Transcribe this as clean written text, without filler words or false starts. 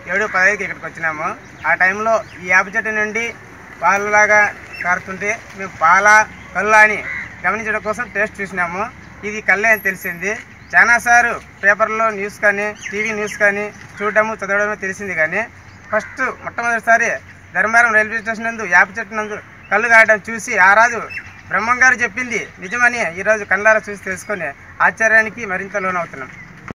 7:15కి ఇక్కడికి వచ్చినాము. ఆ టైంలో ఈ వేప చెట్టు నుండి పాలులాగా కారుతుంటే మేము కళ్ళు అని గమనించడం కోసం టేస్ట్ చూసినాము. ఇది కళ్ళే అని తెలిసింది. చాలాసార్లు పేపర్లో న్యూస్ కానీ టీవీ న్యూస్ కానీ చూడడము చదవడము తెలిసింది. కానీ మొట్టమొదటిసారి ధర్మవరం రైల్వే స్టేషన్ నందు వేప చెట్టు నందు కళ్ళు కాయడం చూసి ఆ రాజు బ్రహ్మంగారు చెప్పింది నిజమని ఈరోజు కళ్ళారా చూసి తెలుసుకొని ఆశ్చర్యానికి మరింత లోనవుతున్నాం.